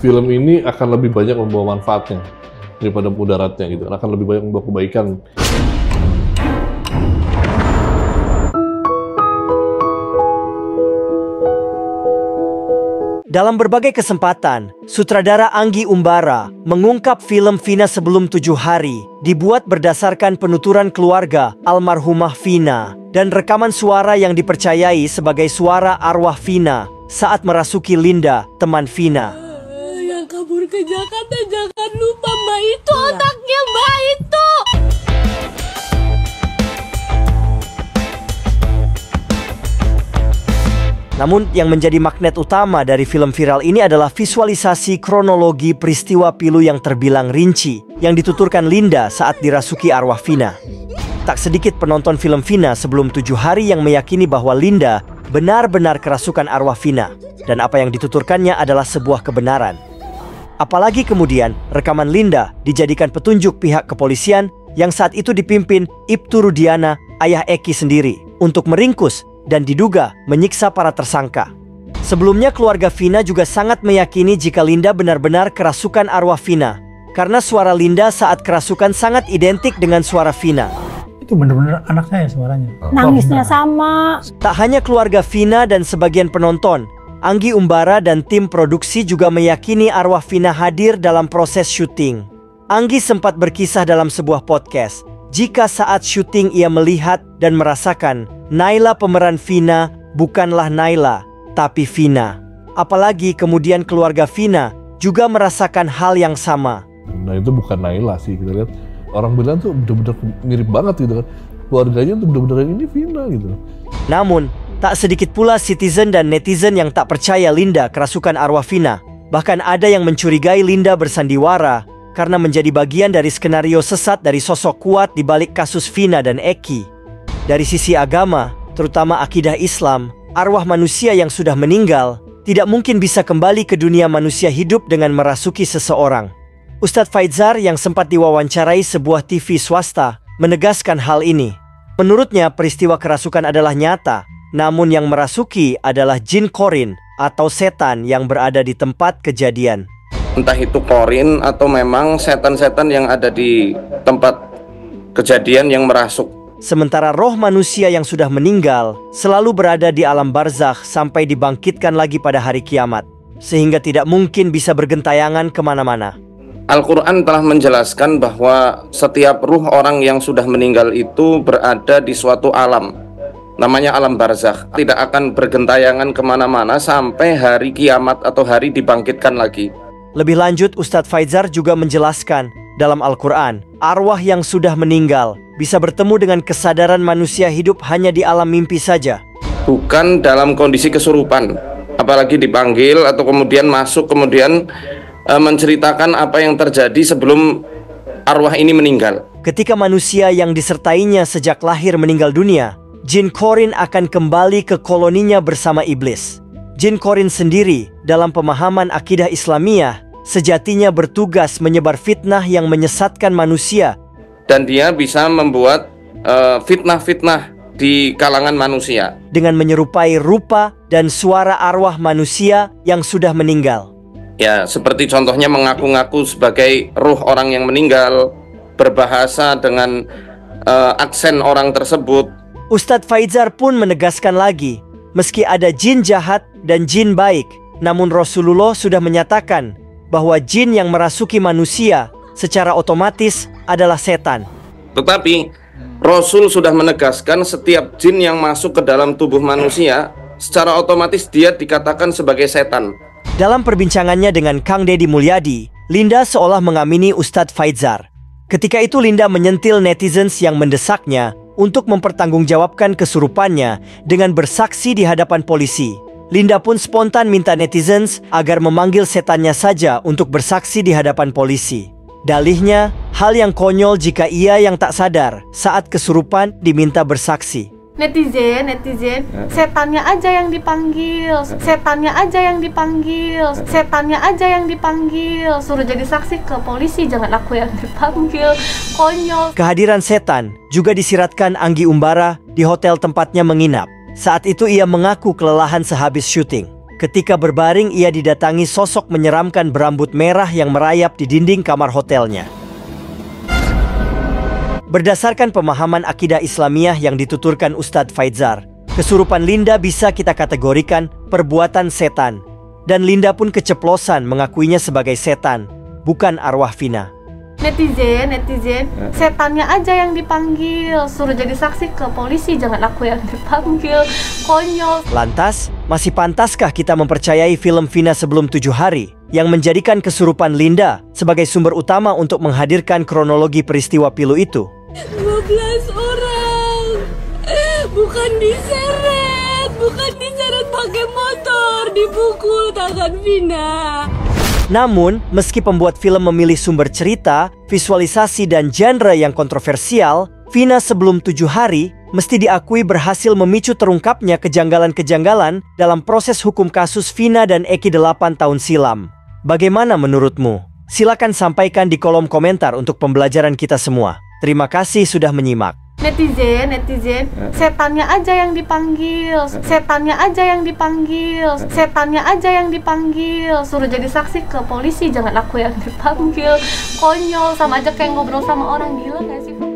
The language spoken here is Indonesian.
film ini akan lebih banyak membawa manfaatnya daripada mudaratnya gitu. Akan lebih banyak membawa kebaikan. Dalam berbagai kesempatan, sutradara Anggi Umbara mengungkap film Vina Sebelum 7 Hari dibuat berdasarkan penuturan keluarga almarhumah Vina dan rekaman suara yang dipercayai sebagai suara arwah Vina saat merasuki Linda, teman Vina. Yang kabur ke Jakarta jangan lupa Mbak itu, otaknya Mbak itu. Namun yang menjadi magnet utama dari film viral ini adalah visualisasi kronologi peristiwa pilu yang terbilang rinci yang dituturkan Linda saat dirasuki arwah Vina. Tak sedikit penonton film Vina Sebelum 7 Hari yang meyakini bahwa Linda benar-benar kerasukan arwah Vina dan apa yang dituturkannya adalah sebuah kebenaran. Apalagi kemudian rekaman Linda dijadikan petunjuk pihak kepolisian yang saat itu dipimpin Ibtu Rudiana, ayah Eki sendiri, untuk meringkus dan diduga menyiksa para tersangka. Sebelumnya keluarga Vina juga sangat meyakini jika Linda benar-benar kerasukan arwah Vina karena suara Linda saat kerasukan sangat identik dengan suara Vina. Itu benar-benar anak saya suaranya. Nangisnya sama. Tak hanya keluarga Vina dan sebagian penonton, Anggi Umbara dan tim produksi juga meyakini arwah Vina hadir dalam proses syuting. Anggi sempat berkisah dalam sebuah podcast jika saat syuting ia melihat dan merasakan Naila pemeran Vina bukanlah Naila, tapi Vina. Apalagi kemudian keluarga Vina juga merasakan hal yang sama. Nah itu bukan Naila sih, kita lihat orang bilang tuh benar-benar mirip banget gitu kan. Keluarganya tuh benar-benar ini Vina gitu. Namun, tak sedikit pula citizen dan netizen yang tak percaya Linda kerasukan arwah Vina. Bahkan ada yang mencurigai Linda bersandiwara karena menjadi bagian dari skenario sesat dari sosok kuat di balik kasus Vina dan Eki. Dari sisi agama, terutama akidah Islam, arwah manusia yang sudah meninggal tidak mungkin bisa kembali ke dunia manusia hidup dengan merasuki seseorang. Ustadz Faizar yang sempat diwawancarai sebuah TV swasta menegaskan hal ini. Menurutnya peristiwa kerasukan adalah nyata, namun yang merasuki adalah jin korin atau setan yang berada di tempat kejadian. Entah itu korin atau memang setan-setan yang ada di tempat kejadian yang merasuk. Sementara roh manusia yang sudah meninggal selalu berada di alam barzakh sampai dibangkitkan lagi pada hari kiamat, sehingga tidak mungkin bisa bergentayangan kemana-mana. Al-Quran telah menjelaskan bahwa setiap ruh orang yang sudah meninggal itu berada di suatu alam, namanya alam barzakh, tidak akan bergentayangan kemana-mana sampai hari kiamat atau hari dibangkitkan lagi. Lebih lanjut, Ustadz Faizar juga menjelaskan dalam Al-Quran, arwah yang sudah meninggal bisa bertemu dengan kesadaran manusia hidup hanya di alam mimpi saja. Bukan dalam kondisi kesurupan, apalagi dipanggil atau kemudian masuk kemudian menceritakan apa yang terjadi sebelum arwah ini meninggal. Ketika manusia yang disertainya sejak lahir meninggal dunia, jin korin akan kembali ke koloninya bersama iblis. Jin korin sendiri dalam pemahaman akidah Islamiyah sejatinya bertugas menyebar fitnah yang menyesatkan manusia. Dan dia bisa membuat fitnah-fitnah di kalangan manusia dengan menyerupai rupa dan suara arwah manusia yang sudah meninggal. Ya, seperti contohnya mengaku-ngaku sebagai ruh orang yang meninggal, berbahasa dengan aksen orang tersebut. Ustadz Faizar pun menegaskan lagi, meski ada jin jahat dan jin baik, namun Rasulullah sudah menyatakan bahwa jin yang merasuki manusia secara otomatis adalah setan. Tetapi Rasul sudah menegaskan setiap jin yang masuk ke dalam tubuh manusia secara otomatis dia dikatakan sebagai setan. Dalam perbincangannya dengan Kang Deddy Mulyadi, Linda seolah mengamini Ustadz Faizar. Ketika itu Linda menyentil netizens yang mendesaknya untuk mempertanggungjawabkan kesurupannya dengan bersaksi di hadapan polisi. Linda pun spontan minta netizens agar memanggil setannya saja untuk bersaksi di hadapan polisi. Dalihnya, hal yang konyol jika ia yang tak sadar saat kesurupan diminta bersaksi. Netizen, setannya aja yang dipanggil, setannya aja yang dipanggil, setannya aja yang dipanggil. Suruh jadi saksi ke polisi, jangan aku yang dipanggil. Konyol. Kehadiran setan juga disiratkan Anggi Umbara di hotel tempatnya menginap. Saat itu ia mengaku kelelahan sehabis syuting. Ketika berbaring, ia didatangi sosok menyeramkan berambut merah yang merayap di dinding kamar hotelnya. Berdasarkan pemahaman akidah Islamiyah yang dituturkan Ustadz Faizar, kesurupan Linda bisa kita kategorikan perbuatan setan. Dan Linda pun keceplosan mengakuinya sebagai setan, bukan arwah Vina. Netizen, setannya aja yang dipanggil, suruh jadi saksi ke polisi, jangan aku yang dipanggil, konyol. Lantas, masih pantaskah kita mempercayai film Vina Sebelum 7 Hari yang menjadikan kesurupan Linda sebagai sumber utama untuk menghadirkan kronologi peristiwa pilu itu? 12 orang, bukan diseret pakai motor, dipukul tangan Vina. Namun, meski pembuat film memilih sumber cerita, visualisasi, dan genre yang kontroversial, Vina Sebelum 7 Hari mesti diakui berhasil memicu terungkapnya kejanggalan-kejanggalan dalam proses hukum kasus Vina dan Eki 8 tahun silam. Bagaimana menurutmu? Silakan sampaikan di kolom komentar untuk pembelajaran kita semua. Terima kasih sudah menyimak. Netizen, setannya aja yang dipanggil, suruh jadi saksi ke polisi, jangan aku yang dipanggil, konyol, sama aja kayak ngobrol sama orang, gila gak sih?